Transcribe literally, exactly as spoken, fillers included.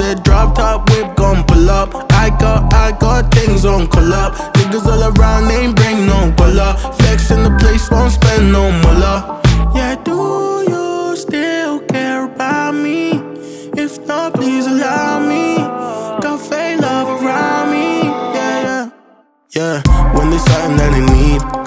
said drop top whip gon' pull up. I got, I got things on call up. Niggas all around ain't bring no pull up. Flex in the place, won't spend no mullah. Yeah, do you still care about me? If not, please allow me. Got fake love around me, yeah, yeah. Yeah, when there's something that I need,